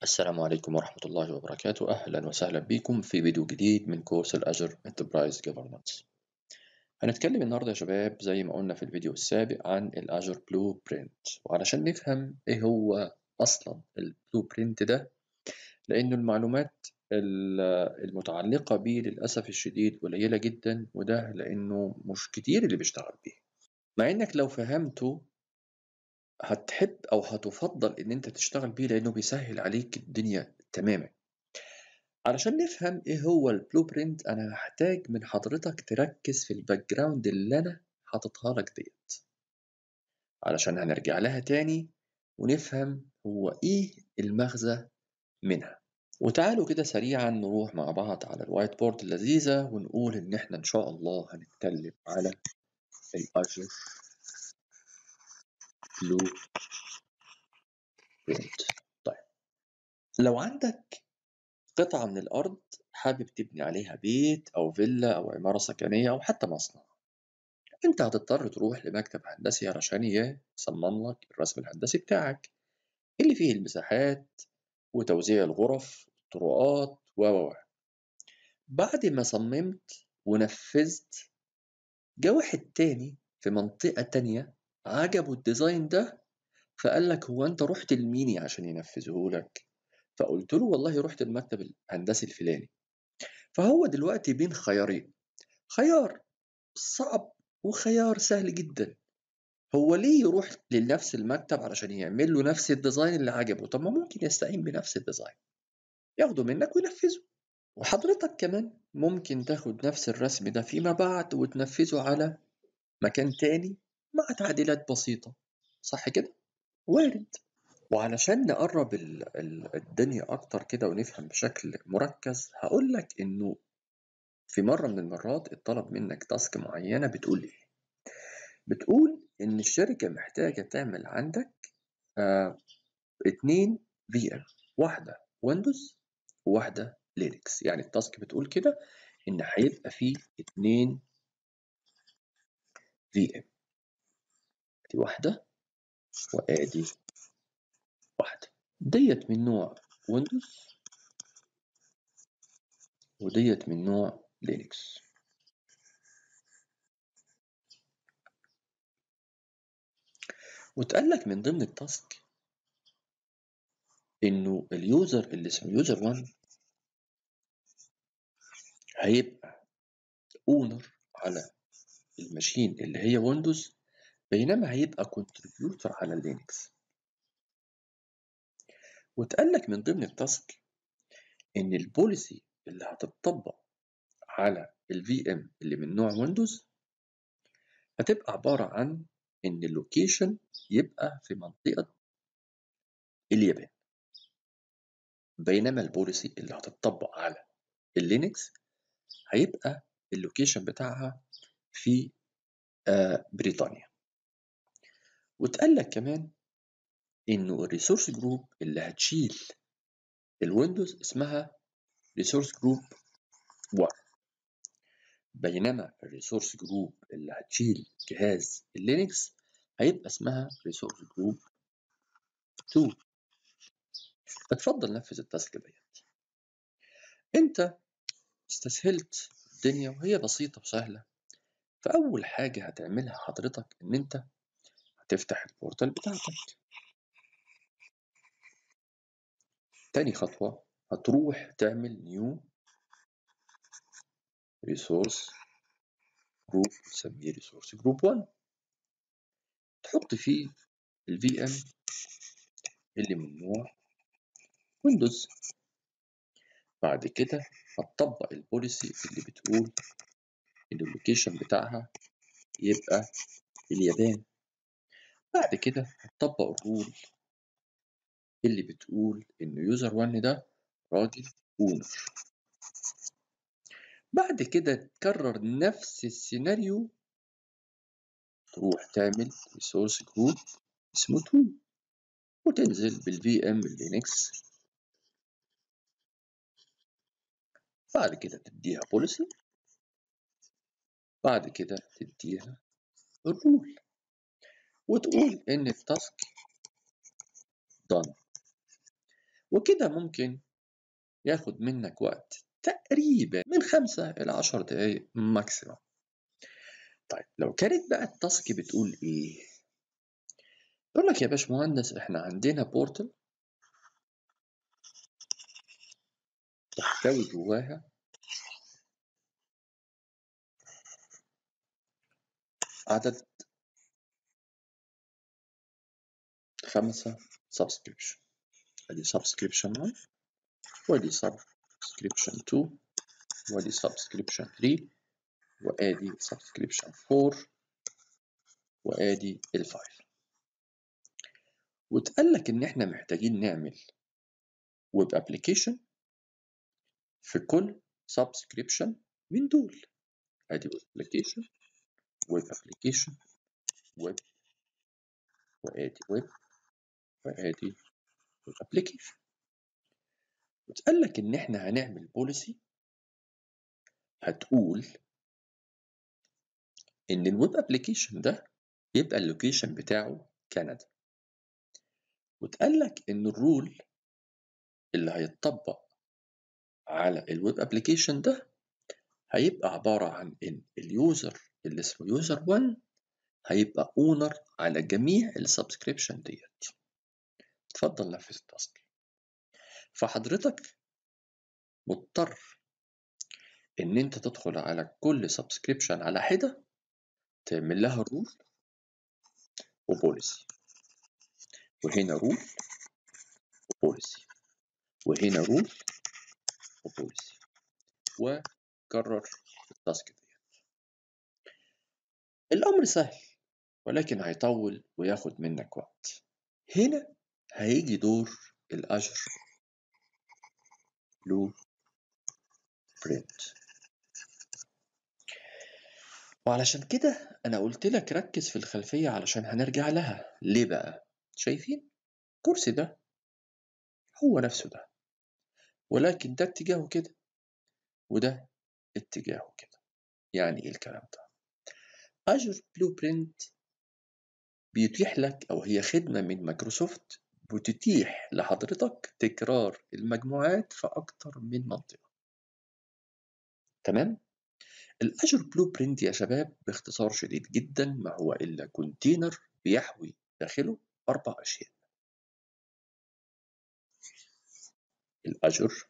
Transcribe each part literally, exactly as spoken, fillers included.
السلام عليكم ورحمة الله وبركاته. أهلا وسهلا بكم في فيديو جديد من كورس الأجر Enterprise Governance. هنتكلم النهاردة يا شباب زي ما قلنا في الفيديو السابق عن الأجر بلو برينت، وعلشان نفهم إيه هو أصلا البلو برينت ده، لأن المعلومات المتعلقة بيه للأسف الشديد قليلة جدا، وده لأنه مش كتير اللي بيشتغل بيه، مع إنك لو فهمته هتحب أو هتفضل إن أنت تشتغل بيه لأنه بيسهل عليك الدنيا تماما. علشان نفهم ايه هو البلو برينت انا هحتاج من حضرتك تركز في الباك جراوند اللي انا حاططها لك ديت، علشان هنرجع لها تاني ونفهم هو ايه المغزى منها. وتعالوا كده سريعا نروح مع بعض على الوايت بورد اللذيذة ونقول ان احنا ان شاء الله هنتكلم على الاجر بلو برينت. طيب، لو عندك قطعة من الارض حابب تبني عليها بيت او فيلا او عمارة سكنية او حتى مصنع، انت هتضطر تروح لمكتب هندسي علشان يصمم لك الرسم الهندسي بتاعك اللي فيه المساحات وتوزيع الغرف والطرقات و و بعد ما صممت ونفذت، جه واحد تاني في منطقة تانية عجبه الديزاين ده، فقال لك هو انت رحت لمين عشان ينفذه لك؟ فقلت له والله رحت المكتب الهندسي الفلاني. فهو دلوقتي بين خيارين، خيار صعب وخيار سهل جدا. هو ليه يروح لنفس المكتب علشان يعمل له نفس الديزاين اللي عجبه؟ طب ما ممكن يستعين بنفس الديزاين ياخده منك وينفذه، وحضرتك كمان ممكن تاخد نفس الرسم ده فيما بعد وتنفذه على مكان تاني مع تعديلات بسيطة، صح كده؟ وارد. وعلشان نقرب ال- ال- الدنيا أكتر كده ونفهم بشكل مركز، هقول لك إنه في مرة من المرات اتطلب منك تاسك معينة. بتقول إيه؟ بتقول إن الشركة محتاجة تعمل عندك آه اتنين في ام، واحدة ويندوز وواحدة لينكس. يعني التاسك بتقول كده إن هيبقى فيه اتنين في ام، دي واحدة وآدي واحدة، ديت من نوع ويندوز وديت من نوع لينكس. وتقال لك من ضمن التاسك إنه اليوزر اللي اسمه يوزر واحد هيبقى اونر على الماشين اللي هي ويندوز، بينما هيبقى كونتريبيوتور على لينكس. وتقال لك من ضمن التاسك ان البوليسي اللي هتطبق على الفي ام اللي من نوع ويندوز هتبقى عبارة عن ان اللوكيشن يبقى في منطقة اليابان، بينما البوليسي اللي هتطبق على اللينكس هيبقى اللوكيشن بتاعها في آه بريطانيا. وتقال لك كمان انه الريسورس جروب اللي هتشيل الويندوز اسمها ريسورس جروب واحد، بينما الريسورس جروب اللي هتشيل جهاز اللينكس هيبقى اسمها ريسورس جروب اتنين. اتفضل نفذ التاسك ديت. انت استسهلت الدنيا وهي بسيطة وسهلة. فأول حاجة هتعملها حضرتك إن أنت هتفتح البورتال بتاعتك. تاني خطوة هتروح تعمل نيو ريسورس جروب، تسميه ريسورس جروب واحد، تحط فيه الفي ام اللي من نوع ويندوز. بعد كده هتطبق البوليسي اللي بتقول ان اللوكيشن بتاعها يبقى اليابان. بعد كده هتطبق الرول اللي بتقول ان يوزر واحد ده راجل اونر. بعد كده تكرر نفس السيناريو، تروح تعمل ريسورس جروب اسمه اتنين وتنزل بالفي ام اللينكس. بعد كده تديها بوليسي، بعد كده تديها الرول وتقول ان التاسك done. وكده ممكن ياخد منك وقت تقريبا من خمسة إلى عشر دقايق ماكسيموم. طيب لو كانت بقى التاسك بتقول إيه؟ يقول لك يا باشمهندس إحنا عندنا بورتال تحتوي جواها عدد خمسة سبسكريبشن. ادي سبسكريبشن واحد وادي سبسكريبشن اتنين وادي سبسكريبشن تلاتة وادي سبسكريبشن اربعة وادي الفايل. واتقال لك ان احنا محتاجين نعمل ويب ابلكيشن في كل سبسكريبشن من دول. ادي ويب ابلكيشن ويب ابلكيشن ويب وادي ويب وادي ويب ابلكيشن. واتقال لك ان احنا هنعمل بوليسي هتقول ان الويب ابلكيشن ده يبقى اللوكيشن بتاعه كندا. واتقال لك ان الرول اللي هيتطبق على الويب ابلكيشن ده هيبقى عبارة عن ان اليوزر اللي اسمه يوزر واحد هيبقى اونر على جميع السبسكريبشن ديت. اتفضل نفذ التاسك. فحضرتك مضطر ان انت تدخل على كل سبسكريبشن على حدة تعمل لها رول وبوليسي، وهنا رول وبوليسي، وهنا رول وبوليسي، وكرر التاسك دي. الامر سهل ولكن هيطول وياخد منك وقت. هنا هيجي دور الاجر بلو برنت. وعلشان كده انا قلت لك ركز في الخلفية علشان هنرجع لها. ليه بقى؟ شايفين الكرسي ده هو نفسه ده، ولكن ده اتجاهه كده وده اتجاهه كده. يعني ايه الكلام ده؟ اجر بلو برنت بيتيح لك او هي خدمة من مايكروسوفت بتتيح لحضرتك تكرار المجموعات في اكتر من منطقة. تمام؟ الأجر بلو برنت يا شباب باختصار شديد جدا ما هو إلا كونتينر بيحوي داخله أربع أشياء. الأجر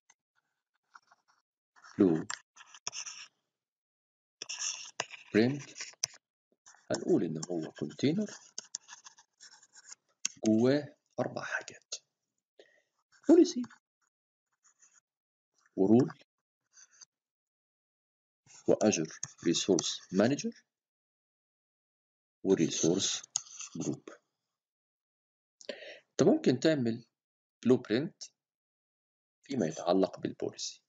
بلو برنت هنقول إن هو كونتينر جواه أربع حاجات: بوليسي ورول وأجر ريسورس مانجر وريسورس جروب. أنت ممكن تعمل بلو برنت فيما يتعلق بالبوليسي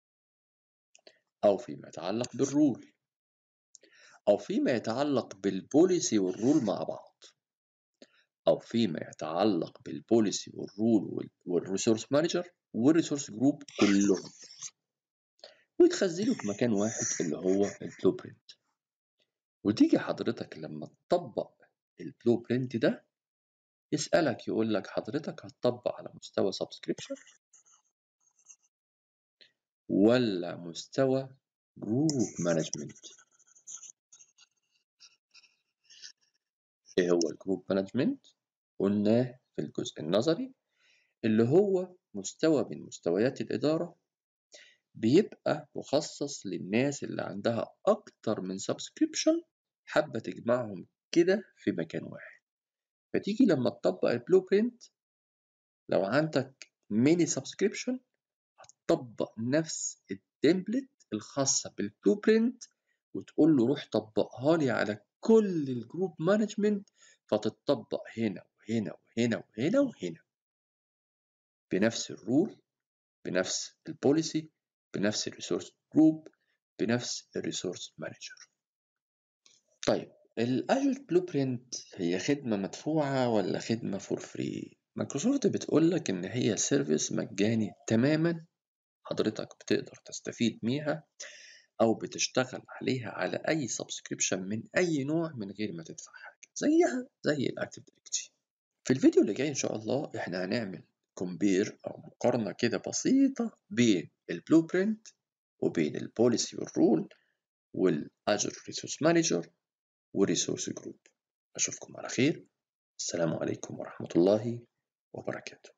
أو فيما يتعلق بالرول أو فيما يتعلق بالبوليسي والرول مع بعض أو فيما يتعلق بالبوليسي والرول والريسورس مانجر والريسورس جروب كلهم، ويتخزنوا في مكان واحد اللي هو البلو برنت. وتيجي حضرتك لما تطبق البلو برنت ده يسألك يقول لك حضرتك هتطبق على مستوى سبسكريبشن ولا مستوى جروب مانجمنت؟ ايه هو الجروب مانجمنت؟ قلناه في الجزء النظري اللي هو مستوى من مستويات الإدارة بيبقى مخصص للناس اللي عندها أكتر من سبسكريبشن حابة تجمعهم كده في مكان واحد. فتيجي لما تطبق البلو برنت لو عندك ميني سبسكريبشن هتطبق نفس التمبلت الخاصة بالبلو برنت وتقول له روح طبقها لي على كل الجروب مانجمنت، فتطبق هنا وهنا وهنا وهنا وهنا بنفس الرول بنفس البوليسي بنفس الريسورس جروب بنفس الريسورس مانجر. طيب الاجر بلو برنت هي خدمة مدفوعة ولا خدمة فور فري؟ مايكروسوفت بتقول لك ان هي سيرفيس مجاني تماما، حضرتك بتقدر تستفيد بيها او بتشتغل عليها على اي سبسكريبشن من اي نوع من غير ما تدفع حاجة، زيها زي الاكتيف دايركتوري. في الفيديو اللي جاي ان شاء الله احنا هنعمل كومبير أو مقارنة كده بسيطة بين البلو برنت وبين البوليسي والرول والأجر ريسورس مانجر والريسورس جروب. أشوفكم على خير. السلام عليكم ورحمة الله وبركاته.